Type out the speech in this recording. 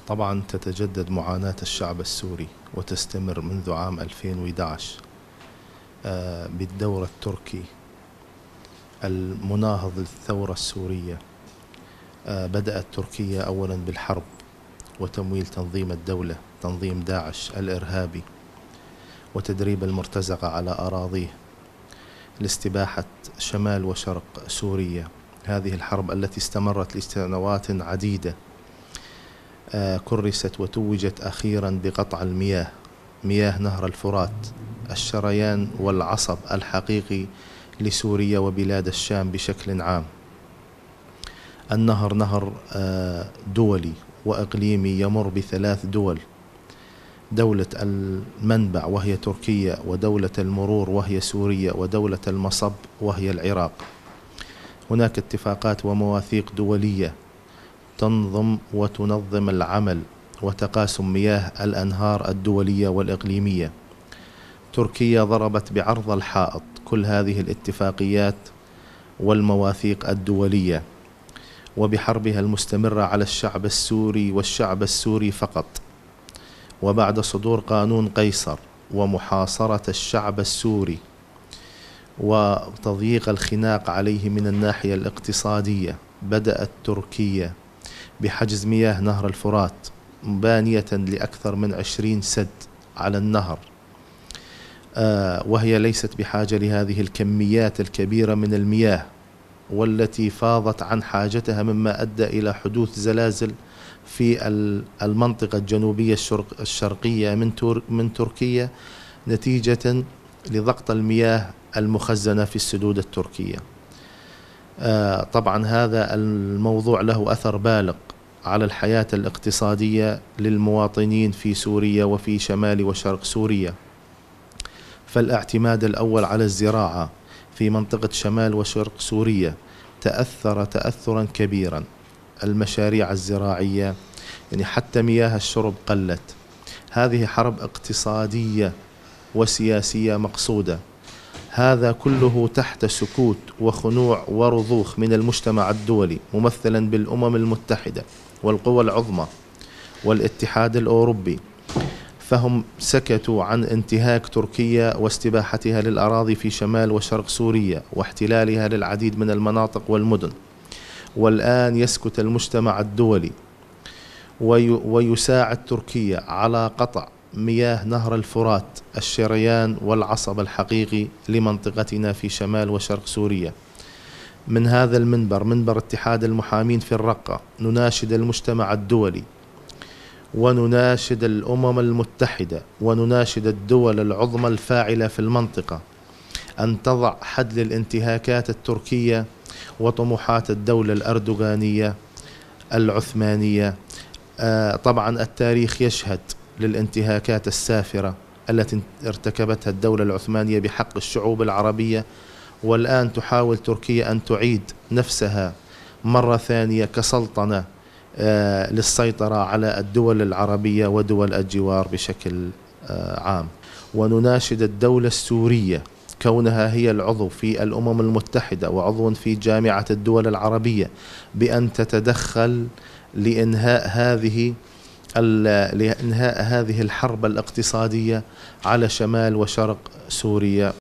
طبعا تتجدد معاناة الشعب السوري وتستمر منذ عام 2011 بالدور التركي المناهض للثورة السورية. بدأت تركيا أولا بالحرب وتمويل تنظيم الدولة، تنظيم داعش الإرهابي، وتدريب المرتزقة على أراضيه لاستباحة شمال وشرق سوريا. هذه الحرب التي استمرت لسنوات عديدة كرست وتوجت أخيرا بقطع المياه، مياه نهر الفرات، الشريان والعصب الحقيقي لسوريا وبلاد الشام بشكل عام. النهر نهر دولي وإقليمي يمر بثلاث دول: دولة المنبع وهي تركيا، ودولة المرور وهي سوريا، ودولة المصب وهي العراق. هناك اتفاقات ومواثيق دولية تنظم وتنظم العمل وتقاسم مياه الأنهار الدولية والإقليمية. تركيا ضربت بعرض الحائط كل هذه الاتفاقيات والمواثيق الدولية، وبحربها المستمرة على الشعب السوري والشعب السوري فقط. وبعد صدور قانون قيصر ومحاصرة الشعب السوري وتضييق الخناق عليه من الناحية الاقتصادية، بدأت تركيا بحجز مياه نهر الفرات، بانية لأكثر من 20 سد على النهر، وهي ليست بحاجة لهذه الكميات الكبيرة من المياه، والتي فاضت عن حاجتها، مما أدى إلى حدوث زلازل في المنطقة الجنوبية الشرقية من تركيا نتيجة لضغط المياه المخزنة في السدود التركية. طبعا هذا الموضوع له أثر بالغ على الحياة الاقتصادية للمواطنين في سوريا وفي شمال وشرق سوريا. فالاعتماد الأول على الزراعة في منطقة شمال وشرق سوريا تأثر تأثرا كبيرا. المشاريع الزراعية يعني حتى مياه الشرب قلت. هذه حرب اقتصادية وسياسية مقصودة، هذا كله تحت سكوت وخنوع ورضوخ من المجتمع الدولي ممثلا بالأمم المتحدة والقوى العظمى والاتحاد الأوروبي. فهم سكتوا عن انتهاك تركيا واستباحتها للأراضي في شمال وشرق سوريا واحتلالها للعديد من المناطق والمدن. والآن يسكت المجتمع الدولي ويساعد تركيا على قطع مياه نهر الفرات، الشريان والعصب الحقيقي لمنطقتنا في شمال وشرق سوريا. من هذا المنبر، منبر اتحاد المحامين في الرقة، نناشد المجتمع الدولي ونناشد الأمم المتحدة ونناشد الدول العظمى الفاعلة في المنطقة أن تضع حد للانتهاكات التركية وطموحات الدولة الأردوغانية العثمانية. طبعا التاريخ يشهد للانتهاكات السافرة التي ارتكبتها الدولة العثمانية بحق الشعوب العربية، والآن تحاول تركيا أن تعيد نفسها مرة ثانية كسلطنة للسيطرة على الدول العربية ودول الجوار بشكل عام. ونناشد الدولة السورية كونها هي العضو في الأمم المتحدة وعضو في جامعة الدول العربية بأن تتدخل لإنهاء هذه الحرب الاقتصادية على شمال وشرق سوريا.